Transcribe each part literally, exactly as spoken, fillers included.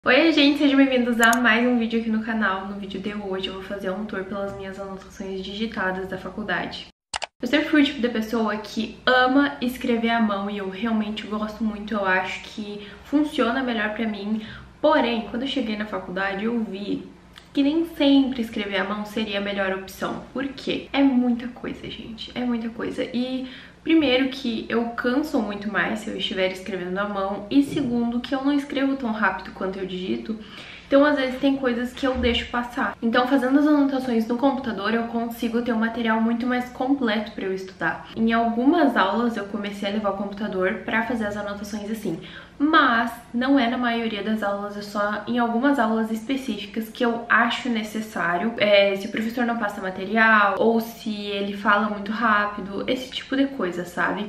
Oi gente, sejam bem-vindos a mais um vídeo aqui no canal. No vídeo de hoje eu vou fazer um tour pelas minhas anotações digitadas da faculdade. Eu sempre fui o tipo de pessoa que ama escrever à mão e eu realmente gosto muito, eu acho que funciona melhor pra mim. Porém, quando eu cheguei na faculdade eu vi que nem sempre escrever à mão seria a melhor opção. Por quê? É muita coisa, gente, é muita coisa. E primeiro que eu canso muito mais se eu estiver escrevendo à mão, e segundo que eu não escrevo tão rápido quanto eu digito, então às vezes tem coisas que eu deixo passar. Então fazendo as anotações no computador eu consigo ter um material muito mais completo para eu estudar. Em algumas aulas eu comecei a levar o computador para fazer as anotações assim, mas não é na maioria das aulas, é só em algumas aulas específicas que eu acho necessário, é, se o professor não passa material ou se ele fala muito rápido, esse tipo de coisa, sabe?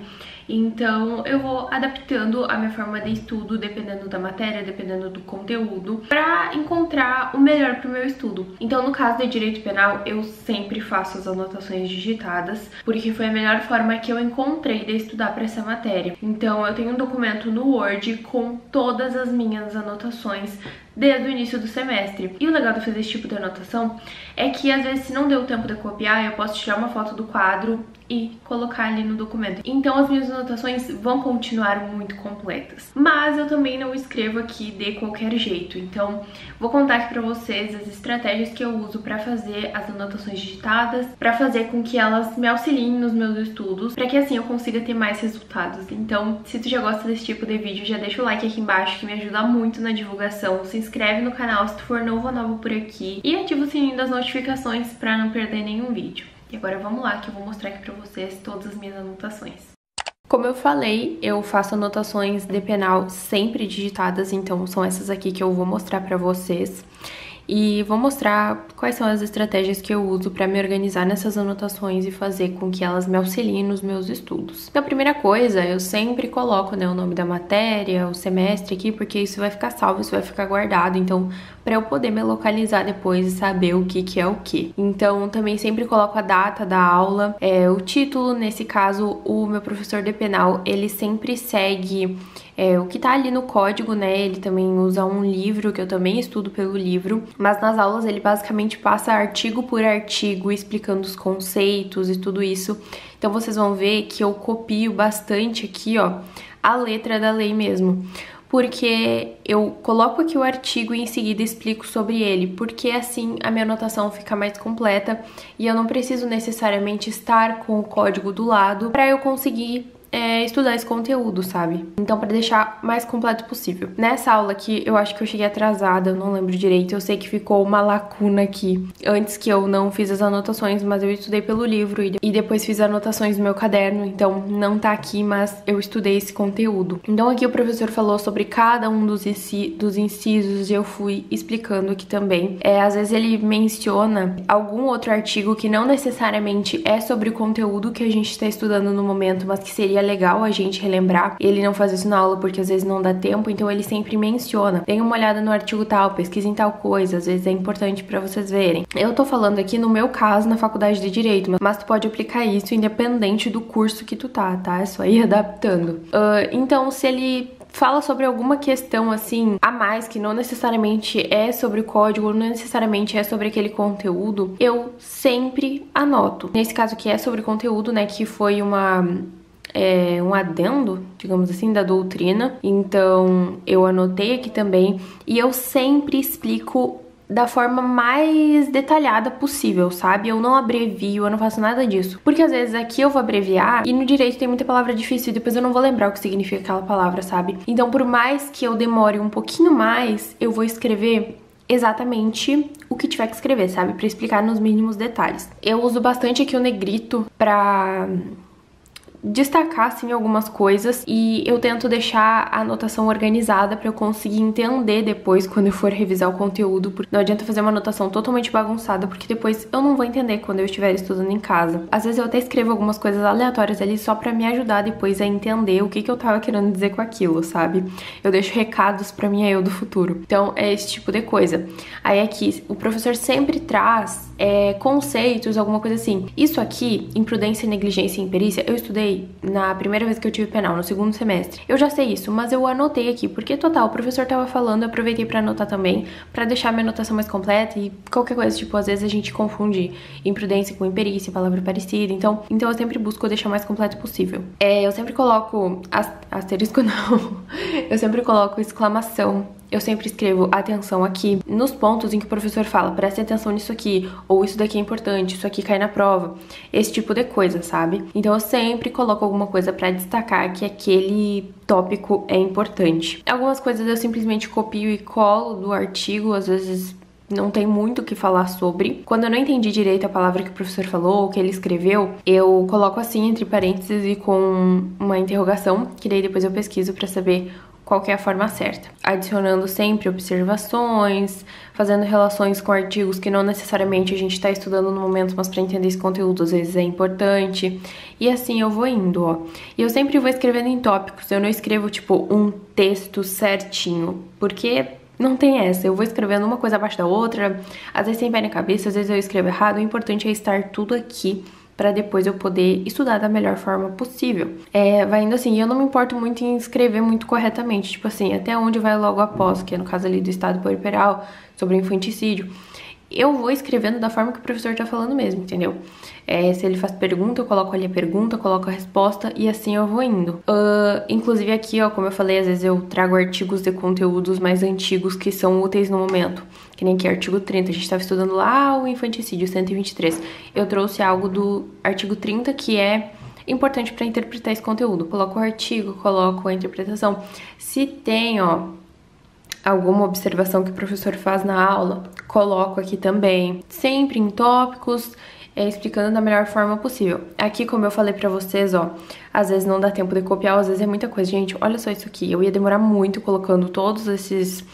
Então eu vou adaptando a minha forma de estudo dependendo da matéria, dependendo do conteúdo, para encontrar o melhor para o meu estudo. Então no caso de direito penal eu sempre faço as anotações digitadas, porque foi a melhor forma que eu encontrei de estudar para essa matéria. Então eu tenho um documento no Word com todas as minhas anotações desde o início do semestre. E o legal de fazer esse tipo de anotação é que às vezes se não deu tempo de copiar, eu posso tirar uma foto do quadro e colocar ali no documento. Então as minhas anotações vão continuar muito completas. Mas eu também não escrevo aqui de qualquer jeito. Então vou contar aqui pra vocês as estratégias que eu uso pra fazer as anotações digitadas, pra fazer com que elas me auxiliem nos meus estudos, pra que assim eu consiga ter mais resultados. Então se tu já gosta desse tipo de vídeo, já deixa o like aqui embaixo que me ajuda muito na divulgação. Se inscreve no canal se tu for novo ou novo por aqui e ativa o sininho das notificações pra não perder nenhum vídeo. E agora vamos lá que eu vou mostrar aqui pra vocês todas as minhas anotações. Como eu falei, eu faço anotações de penal sempre digitadas, então são essas aqui que eu vou mostrar pra vocês. E vou mostrar quais são as estratégias que eu uso para me organizar nessas anotações e fazer com que elas me auxiliem nos meus estudos. Então, a primeira coisa, eu sempre coloco, né, o nome da matéria, o semestre aqui, porque isso vai ficar salvo, isso vai ficar guardado, então, para eu poder me localizar depois e saber o que que é o que. Então, também sempre coloco a data da aula, é, o título, nesse caso, o meu professor de penal, ele sempre segue É, o que tá ali no código, né, ele também usa um livro, que eu também estudo pelo livro, mas nas aulas ele basicamente passa artigo por artigo, explicando os conceitos e tudo isso. Então vocês vão ver que eu copio bastante aqui, ó, a letra da lei mesmo, porque eu coloco aqui o artigo e em seguida explico sobre ele, porque assim a minha anotação fica mais completa e eu não preciso necessariamente estar com o código do lado para eu conseguir É, estudar esse conteúdo, sabe? Então, pra deixar mais completo possível. Nessa aula aqui, eu acho que eu cheguei atrasada, eu não lembro direito, eu sei que ficou uma lacuna aqui. Antes que eu não fiz as anotações, mas eu estudei pelo livro e depois fiz anotações no meu caderno, então não tá aqui, mas eu estudei esse conteúdo. Então aqui o professor falou sobre cada um dos, dos incisos e eu fui explicando aqui também. É, às vezes ele menciona algum outro artigo que não necessariamente é sobre o conteúdo que a gente tá estudando no momento, mas que seria legal a gente relembrar. Ele não faz isso na aula porque às vezes não dá tempo, então ele sempre menciona. Dêem uma olhada no artigo tal, pesquisem tal coisa, às vezes é importante pra vocês verem. Eu tô falando aqui no meu caso na faculdade de Direito, mas tu pode aplicar isso independente do curso que tu tá, tá? É só ir adaptando. Uh, então, se ele fala sobre alguma questão assim a mais que não necessariamente é sobre o código, não necessariamente é sobre aquele conteúdo, eu sempre anoto. Nesse caso que é sobre conteúdo, né, que foi uma É um adendo, digamos assim, da doutrina, então eu anotei aqui também e eu sempre explico da forma mais detalhada possível, sabe? Eu não abrevio, eu não faço nada disso, porque às vezes aqui eu vou abreviar e no direito tem muita palavra difícil e depois eu não vou lembrar o que significa aquela palavra, sabe? Então por mais que eu demore um pouquinho mais, eu vou escrever exatamente o que tiver que escrever, sabe? Pra explicar nos mínimos detalhes. Eu uso bastante aqui o negrito pra destacar, assim, algumas coisas e eu tento deixar a anotação organizada pra eu conseguir entender depois quando eu for revisar o conteúdo, porque não adianta fazer uma anotação totalmente bagunçada, porque depois eu não vou entender quando eu estiver estudando em casa. Às vezes eu até escrevo algumas coisas aleatórias ali só pra me ajudar depois a entender o que que eu tava querendo dizer com aquilo, sabe? Eu deixo recados pra minha eu do futuro. Então é esse tipo de coisa. Aí aqui, o professor sempre traz é, conceitos, alguma coisa assim. Isso aqui, imprudência, negligência e imperícia, eu estudei falei na primeira vez que eu tive penal, no segundo semestre. Eu já sei isso, mas eu anotei aqui, porque total, o professor tava falando, eu aproveitei pra anotar também, pra deixar minha anotação mais completa e qualquer coisa, tipo, às vezes a gente confunde imprudência com imperícia, palavra parecida, então, então eu sempre busco deixar o mais completo possível. É, eu sempre coloco, asterisco não, eu sempre coloco exclamação. Eu sempre escrevo atenção aqui nos pontos em que o professor fala, preste atenção nisso aqui, ou isso daqui é importante, isso aqui cai na prova, esse tipo de coisa, sabe? Então eu sempre coloco alguma coisa pra destacar que aquele tópico é importante. Algumas coisas eu simplesmente copio e colo do artigo, às vezes não tem muito o que falar sobre. Quando eu não entendi direito a palavra que o professor falou, o que ele escreveu, eu coloco assim entre parênteses e com uma interrogação, que daí depois eu pesquiso pra saber qual que é a forma certa. Adicionando sempre observações, fazendo relações com artigos que não necessariamente a gente está estudando no momento, mas para entender esse conteúdo às vezes é importante. E assim eu vou indo, ó. E eu sempre vou escrevendo em tópicos, eu não escrevo tipo um texto certinho, porque não tem essa, eu vou escrevendo uma coisa abaixo da outra, às vezes sem pé na cabeça, às vezes eu escrevo errado, o importante é estar tudo aqui para depois eu poder estudar da melhor forma possível. É, vai indo assim, eu não me importo muito em escrever muito corretamente, tipo assim, até onde vai logo após, que é no caso ali do estado puerperal, sobre o infanticídio. Eu vou escrevendo da forma que o professor tá falando mesmo, entendeu? É, se ele faz pergunta, eu coloco ali a pergunta, coloco a resposta e assim eu vou indo. Uh, inclusive aqui, ó, como eu falei, às vezes eu trago artigos de conteúdos mais antigos que são úteis no momento. Que nem aqui, artigo trinta, a gente tava estudando lá o infanticídio, cento e vinte e três. Eu trouxe algo do artigo trinta que é importante para interpretar esse conteúdo. Coloco o artigo, coloco a interpretação. Se tem, ó, alguma observação que o professor faz na aula, coloco aqui também. Sempre em tópicos, é, explicando da melhor forma possível. Aqui, como eu falei pra vocês, ó, às vezes não dá tempo de copiar, às vezes é muita coisa. Gente, olha só isso aqui. Eu ia demorar muito colocando todos esses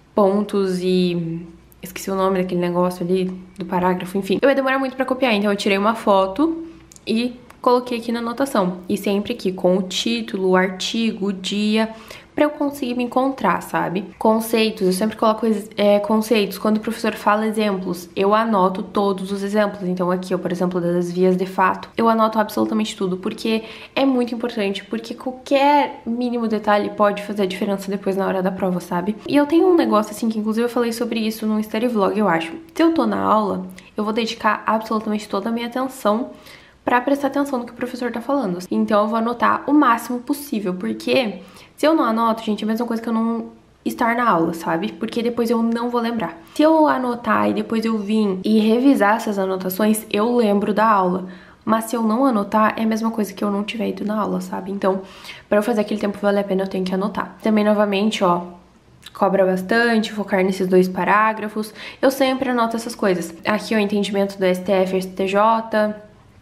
pontos e... esqueci o nome daquele negócio ali, do parágrafo, enfim. Eu ia demorar muito pra copiar, então eu tirei uma foto e coloquei aqui na anotação. E sempre aqui com o título, o artigo, o dia, pra eu conseguir me encontrar, sabe? Conceitos, eu sempre coloco é, conceitos. Quando o professor fala exemplos, eu anoto todos os exemplos. Então aqui, ó, por exemplo, das vias de fato, eu anoto absolutamente tudo, porque é muito importante, porque qualquer mínimo detalhe pode fazer a diferença depois na hora da prova, sabe? E eu tenho um negócio assim, que inclusive eu falei sobre isso no Study Vlog, eu acho. Se eu tô na aula, eu vou dedicar absolutamente toda a minha atenção pra prestar atenção no que o professor tá falando. Então eu vou anotar o máximo possível, porque se eu não anoto, gente, é a mesma coisa que eu não estar na aula, sabe? Porque depois eu não vou lembrar. Se eu anotar e depois eu vim e revisar essas anotações, eu lembro da aula. Mas se eu não anotar, é a mesma coisa que eu não tiver ido na aula, sabe? Então, pra eu fazer aquele tempo valer a pena, eu tenho que anotar. Também, novamente, ó, cobra bastante, focar nesses dois parágrafos. Eu sempre anoto essas coisas. Aqui, ó, entendimento do S T F, S T J.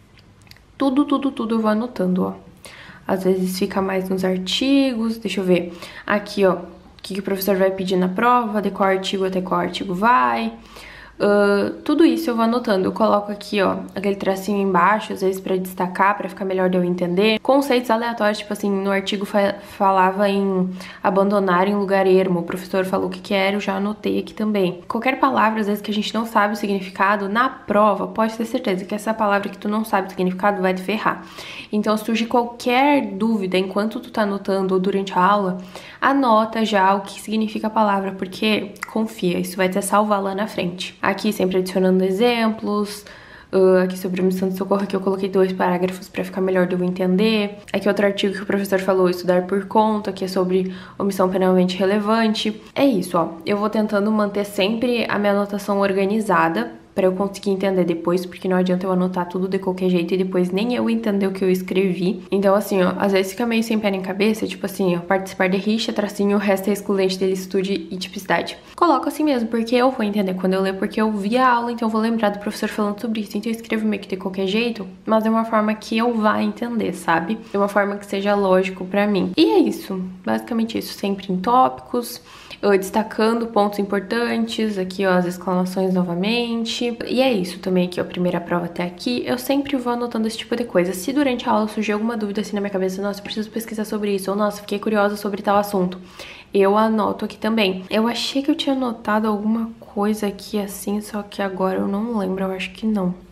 Tudo, tudo, tudo eu vou anotando, ó. Às vezes fica mais nos artigos, deixa eu ver. Aqui, ó, o que, que o professor vai pedir na prova, de qual artigo até qual artigo vai. Uh, tudo isso eu vou anotando. Eu coloco aqui, ó, aquele tracinho embaixo, às vezes pra destacar, pra ficar melhor de eu entender. Conceitos aleatórios, tipo assim, no artigo fa falava em abandonar em lugar ermo. O professor falou o que que era, eu já anotei aqui também. Qualquer palavra, às vezes, que a gente não sabe o significado, na prova, pode ter certeza que essa palavra que tu não sabe o significado vai te ferrar. Então, se surgir qualquer dúvida enquanto tu tá anotando ou durante a aula, anota já o que significa a palavra, porque, confia, isso vai te salvar lá na frente. Aqui sempre adicionando exemplos, uh, aqui sobre a missão de socorro, aqui eu coloquei dois parágrafos para ficar melhor de eu entender. Aqui outro artigo que o professor falou, estudar por conta, que é sobre omissão penalmente relevante. É isso, ó, eu vou tentando manter sempre a minha anotação organizada, pra eu conseguir entender depois, porque não adianta eu anotar tudo de qualquer jeito e depois nem eu entender o que eu escrevi. Então, assim, ó, às vezes fica meio sem pé nem cabeça, tipo assim, ó, participar de rixa, tracinho, o resto é excludente de licitude e tipicidade. Coloco assim mesmo, porque eu vou entender quando eu ler, porque eu vi a aula, então eu vou lembrar do professor falando sobre isso. Então eu escrevo meio que de qualquer jeito, mas de uma forma que eu vá entender, sabe? De uma forma que seja lógico pra mim. E é isso, basicamente isso, sempre em tópicos, eu destacando pontos importantes, aqui ó, as exclamações novamente. E é isso também aqui, ó, a primeira prova até aqui. Eu sempre vou anotando esse tipo de coisa. Se durante a aula surgir alguma dúvida assim na minha cabeça, nossa, eu preciso pesquisar sobre isso, ou nossa, fiquei curiosa sobre tal assunto, eu anoto aqui também. Eu achei que eu tinha anotado alguma coisa aqui assim, só que agora eu não lembro, eu acho que não.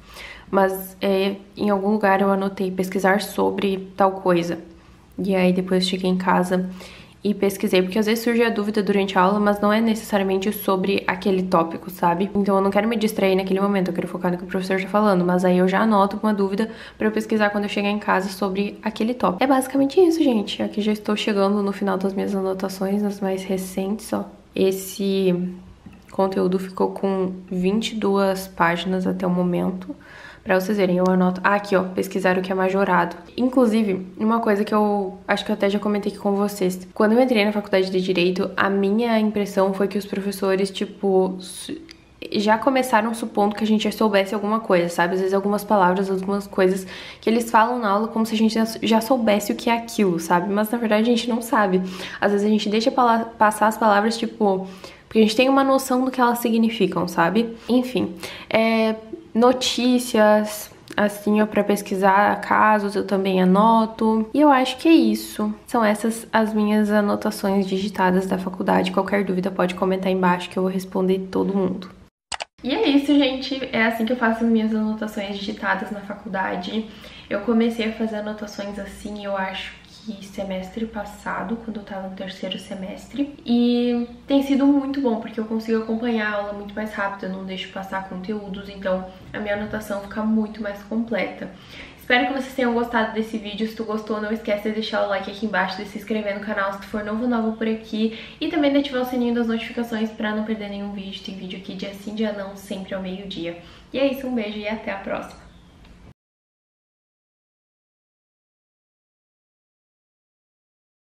mas é, em algum lugar eu anotei pesquisar sobre tal coisa. E aí depois cheguei em casa e pesquisei, porque às vezes surge a dúvida durante a aula, mas não é necessariamente sobre aquele tópico, sabe? Então eu não quero me distrair naquele momento, eu quero focar no que o professor tá falando, mas aí eu já anoto uma dúvida pra eu pesquisar quando eu chegar em casa sobre aquele tópico. É basicamente isso, gente. Aqui já estou chegando no final das minhas anotações, as mais recentes, ó. Esse conteúdo ficou com vinte e duas páginas até o momento. Pra vocês verem, eu anoto... Ah, aqui, ó, pesquisar o que é majorado. Inclusive, uma coisa que eu acho que eu até já comentei aqui com vocês. Quando eu entrei na faculdade de Direito, a minha impressão foi que os professores, tipo, já começaram supondo que a gente já soubesse alguma coisa, sabe? Às vezes algumas palavras, algumas coisas que eles falam na aula como se a gente já soubesse o que é aquilo, sabe? Mas, na verdade, a gente não sabe. Às vezes a gente deixa passar as palavras, tipo... Porque a gente tem uma noção do que elas significam, sabe? Enfim, é... notícias, assim, ó, pra pesquisar casos, eu também anoto. E eu acho que é isso. São essas as minhas anotações digitadas da faculdade. Qualquer dúvida pode comentar aí embaixo que eu vou responder todo mundo. E é isso, gente. É assim que eu faço as minhas anotações digitadas na faculdade. Eu comecei a fazer anotações assim, eu acho que semestre passado, quando eu tava no terceiro semestre, e tem sido muito bom, porque eu consigo acompanhar a aula muito mais rápido, eu não deixo passar conteúdos, então a minha anotação fica muito mais completa. Espero que vocês tenham gostado desse vídeo. Se tu gostou, não esquece de deixar o like aqui embaixo, de se inscrever no canal se tu for novo ou nova por aqui, e também de ativar o sininho das notificações pra não perder nenhum vídeo. Tem vídeo aqui dia sim, dia não, sempre ao meio-dia. E é isso, um beijo e até a próxima!